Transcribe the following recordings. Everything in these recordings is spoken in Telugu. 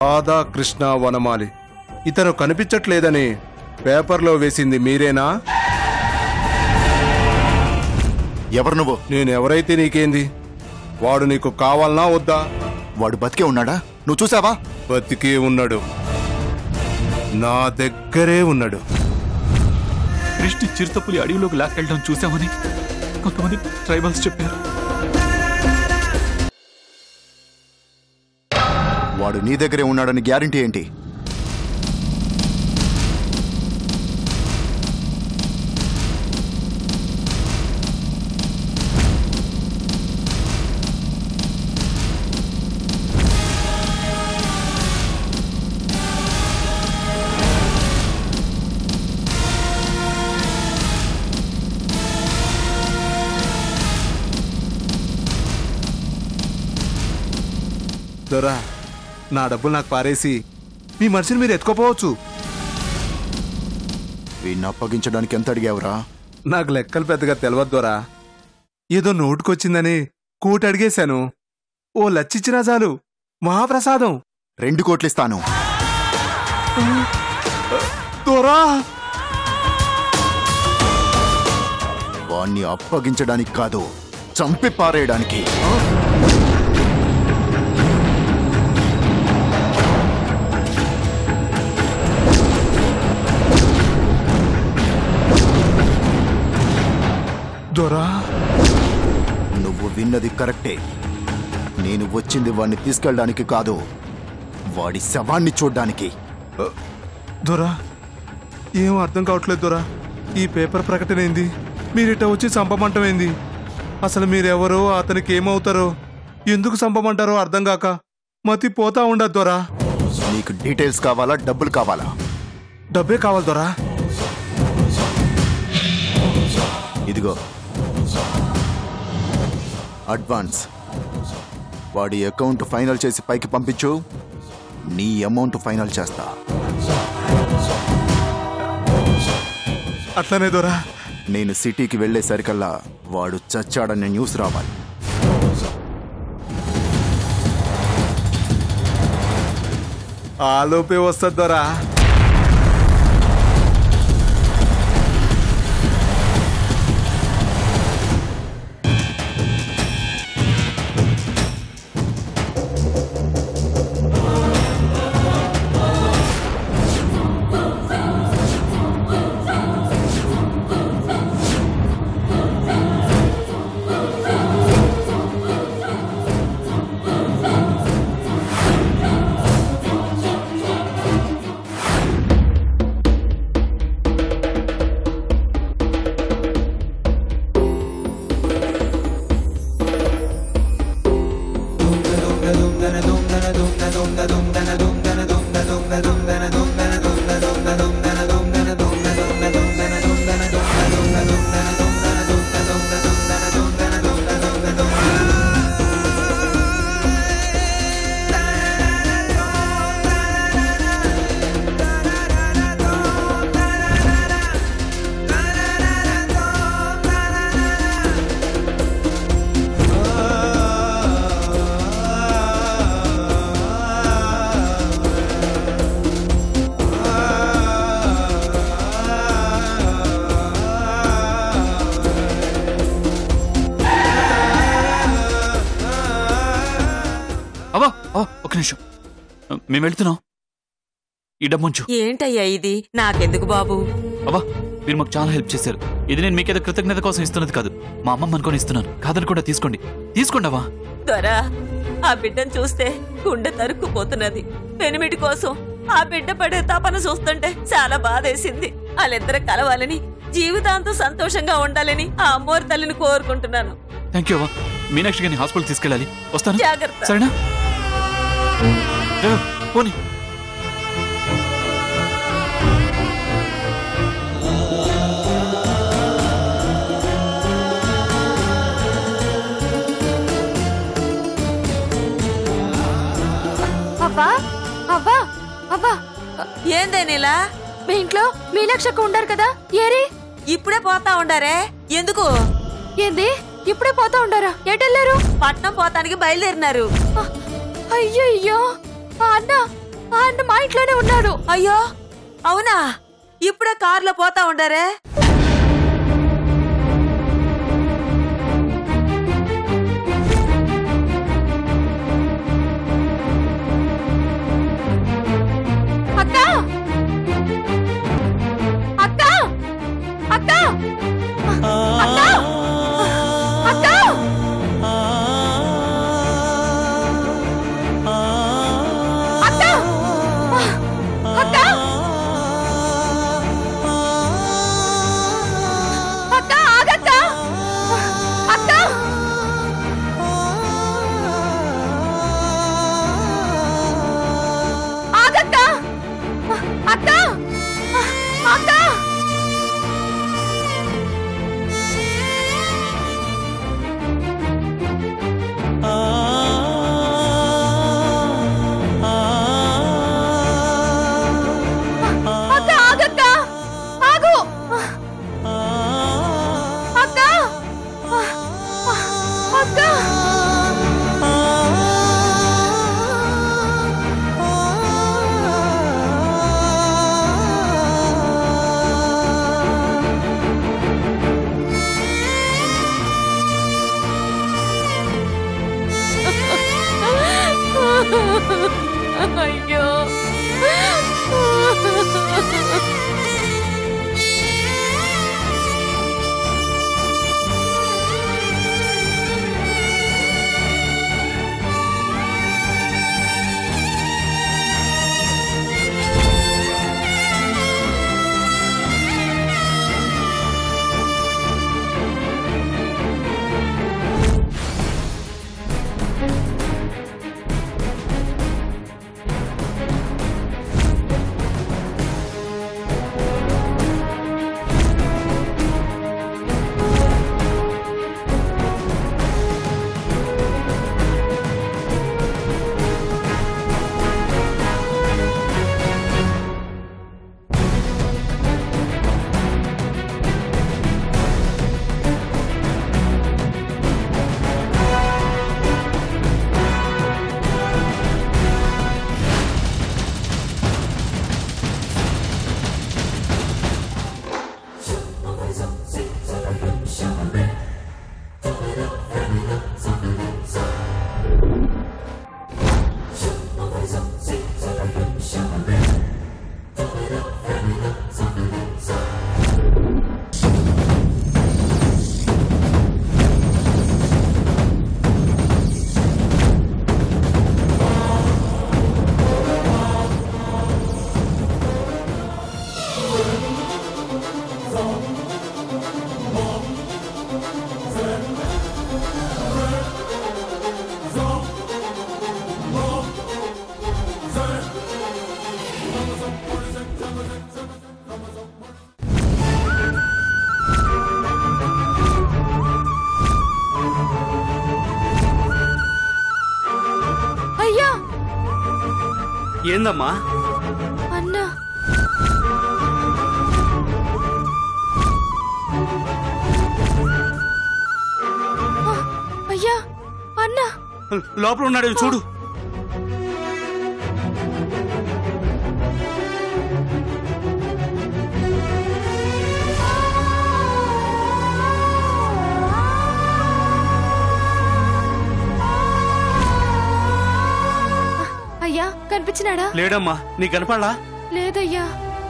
రాధా కృష్ణ వనమాలి ఇతను కనిపించట్లేదని పేపర్లో వేసింది మీరేనా? ఎవరు నువ్వు? నేను ఎవరైతే నీకేంది? వాడు నీకు కావాలనా వద్దా? వాడు బతికే ఉన్నాడా? నువ్వు చూసావా? బతికే ఉన్నాడు, నా దగ్గరే ఉన్నాడు. కృష్ణ చిరుతపులి అడవిలోకి లాక్కెళ్ళడం చూసామని కొంతమంది ట్రైబల్స్ చెప్పారు. వాడు నీ దగ్గరే ఉన్నాడని గ్యారంటీ ఏంటి? దొరా, నా డబ్బులు నాకు పారేసి మీ మనిషిని మీరు ఎత్తుకోపోవచ్చు. వీడిని అప్పగించడానికి ఎంత అడిగావురా? నాకు లెక్కలు పెద్దగా తెలియదు దొరా. ఏదో నోటుకొచ్చిందని కోటి అడిగేశాను. ఓ లచ్చిచ్చినా చాలు, మహాప్రసాదం. 2 కోట్లు ఇస్తాను. దొరా, వాణ్ణి అప్పగించడానికి కాదు, చంపి పారేయడానికి. దొరా, నువ్వు విన్నది కరెక్టే. నేను వచ్చింది వాణ్ణి తీసుకెళ్ళడానికి కాదు, వాడి శవాన్ని చూడ్డానికి. దొరా, ఏం అర్థం కావట్లేదు దొరా. ఈ పేపర్ ప్రకటన ఏంది? మీరిట వచ్చి చంపమంటమేంది? అసలు మీరెవరో, అతనికి ఏమవుతారో, ఎందుకు చంపమంటారో అర్థం కాక మతి పోతా ఉండదు దొరా. నీకు డీటెయిల్స్ కావాలా, డబ్బులు కావాలా? డబ్బే కావాలి దొరా. ఇదిగో అడ్వాన్స్. వాడి అకౌంట్ ఫైనల్ చేసి పైకి పంపించు, నీ అమౌంట్ ఫైనల్ చేస్తా. అట్లనే దొరా. నేను సిటీకి వెళ్ళేసరికల్లా వాడు చచ్చాడనే న్యూస్ రావాలి. ఆలోపే వస్తుంది దొరా. ఒక్క నిమిషం, మేము వెళ్తున్నాం. ఈ డబ్బుంచు. ఏంటయ్యా ఇది? నాకెందుకు బాబు? అవ్వా, మీరు మాకు చాలా హెల్ప్ చేశారు. ఇది నేను మీకేదో కృతజ్ఞత కోసం ఇస్తున్నది కాదు, మా అమ్మమ్మ అనుకొని ఇస్తున్నాను. కాదని కూడా తీసుకోండి, తీసుకోండి అవ్వా. దొరా, ఆ బిడ్డను చూస్తే గుండె తరుక్కుపోతున్నది. పెనిమిటి కోసం ఆ బిడ్డ పడే తపన చూస్తుంటే చాలా బాధేసింది. వాళ్ళిద్దరు కలవాలని, జీవితాంతం సంతోషంగా ఉండాలని ఆ అమ్మోరి తల్లిని కోరుకుంటున్నాను. థ్యాంక్ యూ అవ్వా. మీనాక్షి గారిని హాస్పిటల్ తీసుకెళ్ళాలి, వస్తాను. జాగ్రత్త. సరేనా? పోనీ. అవ్వా అవ్వా అవ్వా, ఏందే నీలా? మీ ఇంట్లో మీనాక్షక్క ఉండారు కదా, ఏరి? ఇప్పుడే పోతా ఉండారే, ఎందుకు? ఏంది ఇప్పుడే పోతా ఉండారా? ఎటెళ్ళారు? పట్నం పోతానికి బయలుదేరినారు. అయ్యయ్యో, అన్న ఆ అన్న మా ఇంట్లోనే ఉన్నాడు. అయ్యో అవునా? ఇప్పుడే కారులో పోతా ఉండారే. అక్క అక్క అక్క అక్క అక్క అక్క అక్క అక్క ఆగక్క అక్క ఆగక్క అక్క అక్క అక్క ఆగక్క ఆగు అక్క అక్క అయ్యో అయ్యా ఏందమ్మా? అన్నా అయ్యా అన్నా లోపల ఉన్నాడు చూడు. అయ్యా కనిపించినాడా? లేడమ్మా. నీ కనపడలా? లేదయ్యా.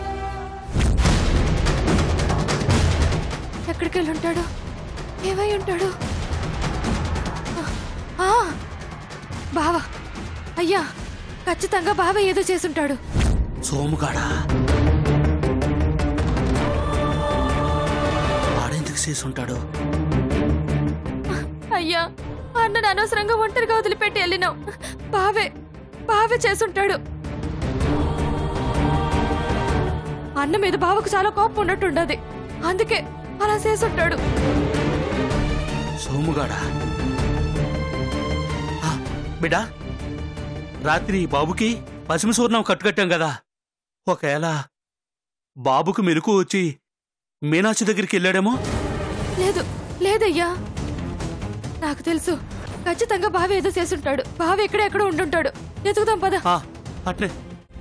ఎక్కడికి వెళ్ళి ఉంటాడు? ఏమై ఉంటాడు? బావా అయ్యా ఖచ్చితంగా బావ ఏదో చేసుంటాడు. సోముగాడా? వాడెందుకు చేసుంటాడు? అయ్యా అన్నను అనవసరంగా ఒంటరిగా వదిలిపెట్టి వెళ్ళినావు. బావే చేసుంటాడు. అన్న మీద బావకు చాలా కోపం ఉన్నట్టుండది, అందుకే అలా చేసుంటాడు. సోముగాడా? బిడ్డా, రాత్రి బాబుకి పశ్చిమ సూర్ణం కట్టుకట్టాం కదా, ఒకవేళ బాబుకు మెలకు వచ్చి మీనాక్షి దగ్గరికి వెళ్ళాడేమో. లేదయ్యా, నాకు తెలుసు ఖచ్చితంగా బావ ఏదో చేసుంటాడు. బావ ఎక్కడెక్కడో ఉండుంటాడు. ఎతుకుదాం పద. అట్లే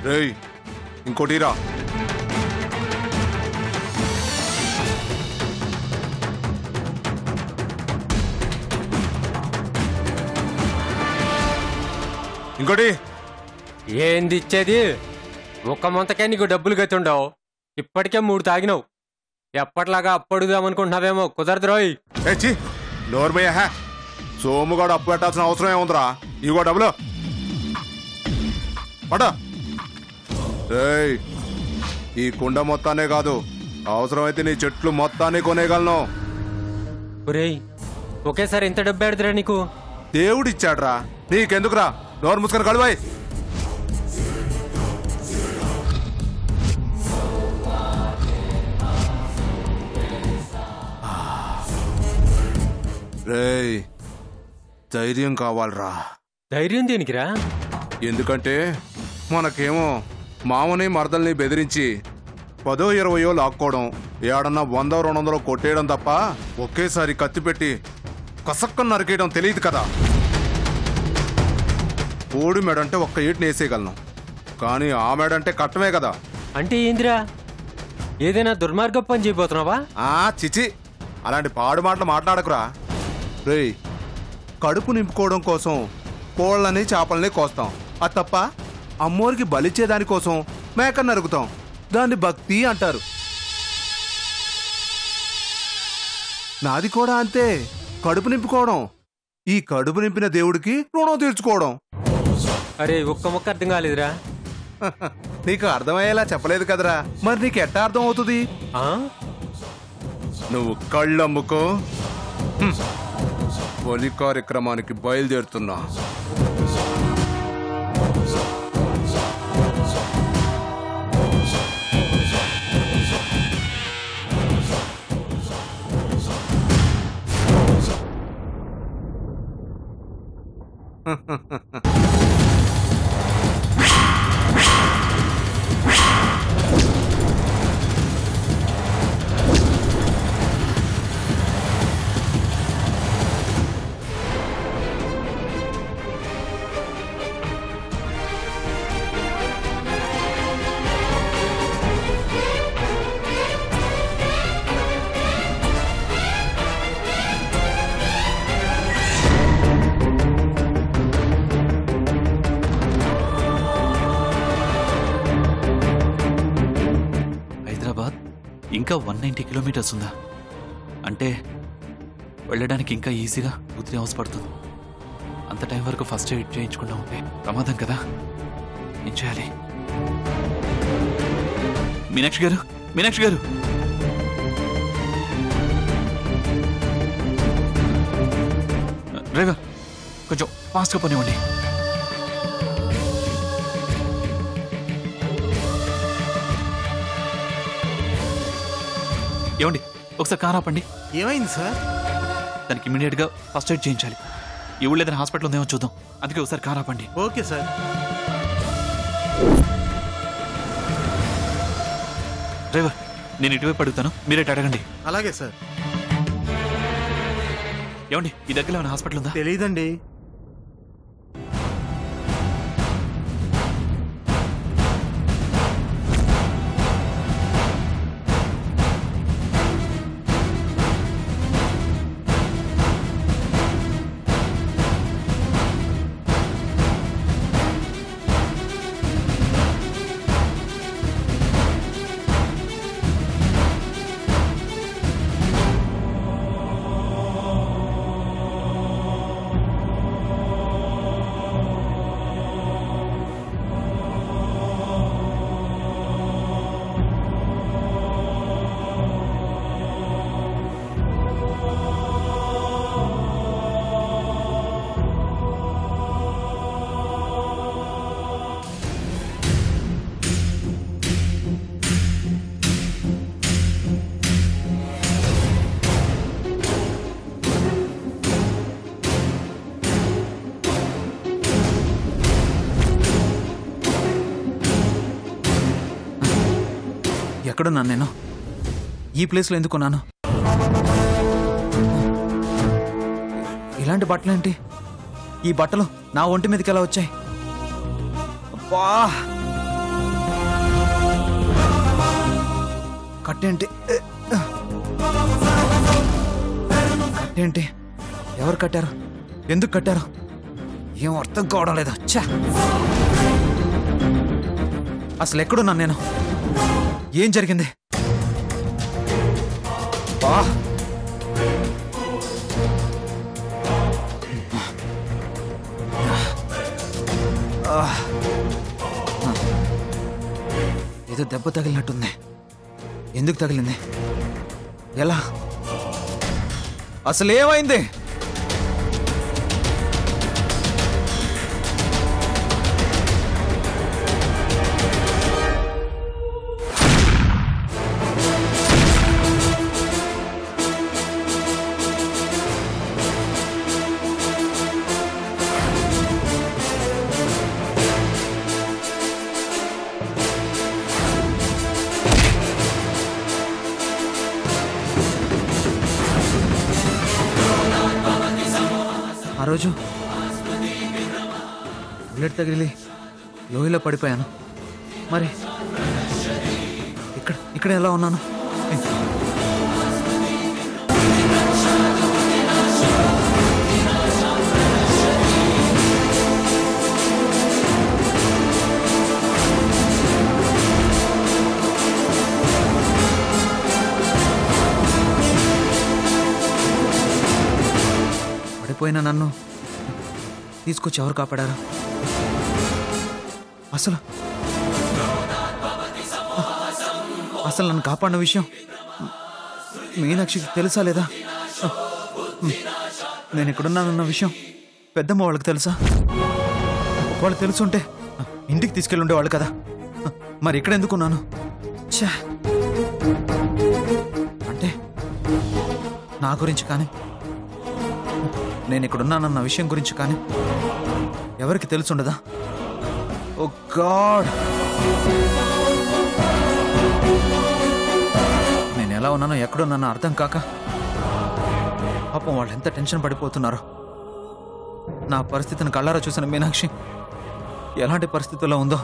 రేయ్ ఇంకోటి రా. ఇంకోటి. ఏంది ఇచ్చేది? ఒక్క మొంతకే నీకు డబ్బులు గతుండవు. ఇప్పటికే 3 తాగినావు. ఎప్పట్లాగా అప్పడుదామనుకుంటున్నావేమో, కుదరదు రోయ్. చి నోర్మయ్య, సోముగాడు అప్పు పెట్టాల్సిన అవసరం ఏముందిరా? ఇగో డబ్బులు పడ. రేయ్ ఈ కుండ మొత్తానే కాదు, అవసరమైతే నీ చెట్లు మొత్తాన్ని కొనేయగలను. ఒరేయ్ ఒకేసారి ఎంత డబ్బు పెడతారా నీకు? దేవుడిచ్చాడ్రా, నీకెందుకురా? నోరు ముసుకొని కడువాయి. రేయ్ ధైర్యం కావాలరా. ధైర్యం దేనికిరా? ఎందుకంటే మనకేమో మామని మరదల్ని బెదిరించి 10-20 లాక్కోవడం, ఏడన్నా 100-200 కొట్టేయడం తప్ప ఒకేసారి కత్తి పెట్టి కసక్కను నరికేయడం తెలియదు కదా. కోడి మెడంటే ఒక్క ఏటిని వేసేయగలను, కానీ ఆ మెడంటే కట్టమే కదా. అంటే ఏందిరా? ఏదైనా దుర్మార్గం పని చేయబోతున్నావా? చిచి, అలాంటి పాడు మాటలు మాట్లాడకురా. రేయ్ కడుపు నింపుకోవడం కోసం కోళ్ళని చేపల్ని కోస్తాం, అది తప్ప అమ్మోరికి బలిచ్చేదానికోసం మేక నరుకుతాం. దాన్ని భక్తి అంటారు. నాది కూడా అంతే, కడుపు నింపుకోవడం. ఈ కడుపు నింపిన దేవుడికి రుణం తీర్చుకోవడం. అరే ఒక్క మొక్క అర్థం కాలేదురా. నీకు అర్థమయ్యేలా చెప్పలేదు కదరా, మరి నీకు ఎట్టా అర్థం అవుతుంది? నువ్వు కళ్ళు అమ్ముకో. బలి కార్యక్రమానికి బయలుదేరుతున్నా. ఇంకా 190 కిలోమీటర్స్ ఉందా? అంటే వెళ్ళడానికి ఇంకా ఈజీగా 2-3 అవర్స్ పడుతుంది. అంత టైం వరకు ఫస్ట్ ఎయిడ్ చేయించకుండా ఉంటే ప్రమాదం కదా. ఏం చేయాలి? మీనాక్షి గారు, మీనాక్షి గారు, డ్రైవర్ కొంచెం ఫాస్ట్గా పోనివ్వండి. ఏమండి ఒకసారి కార్ ఆపండి. ఏమైంది సార్? దానికి ఇమీడియట్ గా ఫస్ట్ ఎయిడ్ చేయించాలి. ఈ ఊళ్ళో ఏదైనా హాస్పిటల్ ఉందేమో చూద్దాం. అందుకే ఒకసారి కార్ ఆపండి. Okay sir. డ్రైవర్ నేను ఇటువైపు అడుగుతాను, మీరేట అడగండి. అలాగే సార్. ఏమండి ఈ దగ్గరలో ఏమైనా హాస్పిటల్ ఉందా? తెలీదండి. ఎక్కడున్నాను నేను? ఈ ప్లేస్లో ఎందుకున్నాను? ఇలాంటి బట్టలేంటి? ఈ బట్టలు నా ఒంటి మీదకి ఎలా వచ్చాయి? అబ్బా! కట్టేంటి కట్టేంటి ఎవరు కట్టారు ఎందుకు కట్టారు ఏం అర్థం కావడం లేదా ఛా అసలు ఎక్కడున్నాను నేను ఏం జరిగింది బా ఏదో దెబ్బ తగిలినట్టుంది ఎందుకు తగిలింది ఎలా అసలు ఏమైంది ఆ రోజు బుల్లెట్ తగిలి లోయలో పడిపోయాను మరి ఇక్కడ ఎలా ఉన్నాను పడిపోయిన నన్ను తీసుకొచ్చి ఎవరు కాపాడారు అసలు నన్ను కాపాడిన విషయం మీనాక్షికి తెలుసా లేదా నేను ఇక్కడున్నానన్న విషయం పెద్దమ్మ వాళ్ళకి తెలుసా వాళ్ళు తెలుసుంటే ఇంటికి తీసుకెళ్ళి ఉండేవాళ్ళు కదా మరి ఇక్కడ ఎందుకున్నాను ఛా అంటే నా గురించి కానీ నేను ఇక్కడున్నానన్న విషయం గురించి కానీ ఎవరికి తెలుసుండదా ఓ గాడ్ నేను ఎలా ఉన్నానో ఎక్కడున్నానో అర్థం కాక పాపం వాళ్ళు ఎంత టెన్షన్ పడిపోతున్నారో నా పరిస్థితిని కళ్ళారా చూసిన మీనాక్షి ఎలాంటి పరిస్థితుల్లో ఉందో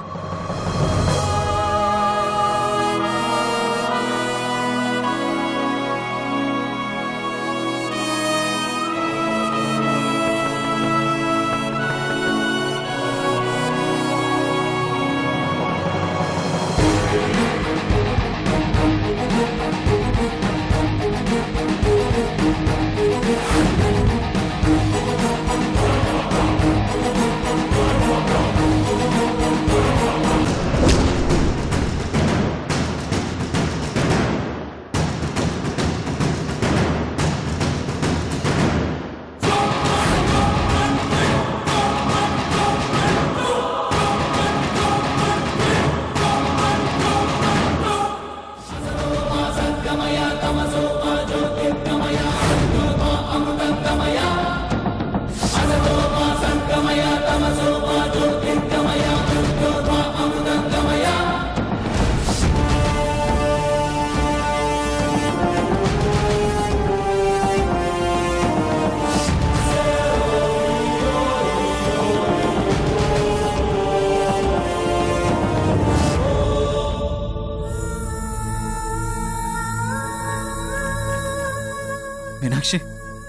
మీనాక్షి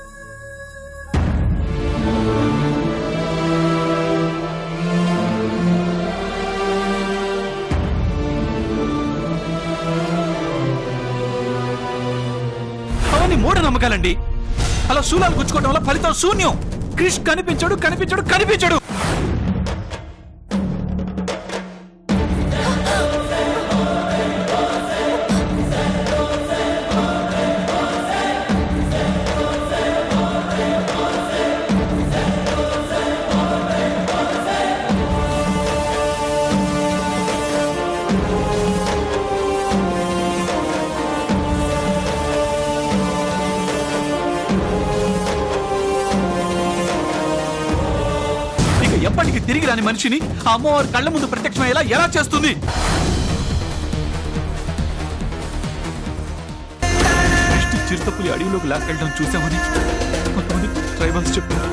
అవన్నీ మూఢనమ్మకాలండి అలా శూలాలు గుచ్చుకోవడం వల్ల ఫలితం శూన్యం క్రిష్ కనిపించడు కనిపించడు కనిపించడు ఎప్పటికీ తిరిగి రాని మనిషిని ఆ అమ్మవారి కళ్ళ ముందు ప్రత్యక్షమయ్యేలా ఎలా చేస్తుంది చిరుతపులి అడవిలోకి లాక్కెళ్ళడం చూసామని కొంతమంది ట్రైబల్స్ చెప్పారు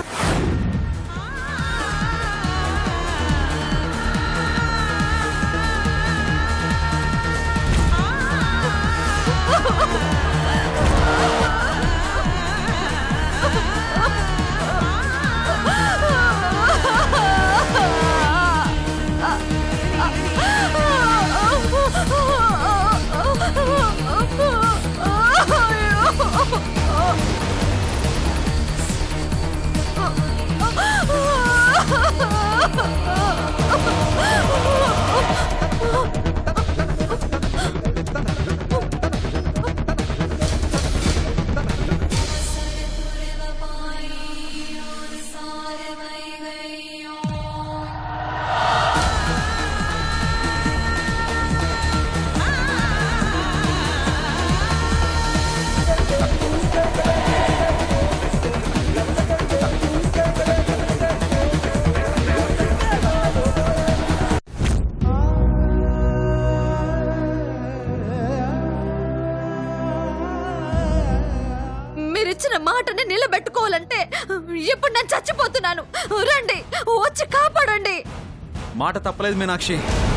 ఇచ్చిన మాటని నిలబెట్టుకోవాలంటే ఇప్పుడు నేను చచ్చిపోతున్నాను. రండి, వచ్చి కాపాడండి. మాట తప్పలేదు మీనాక్షి.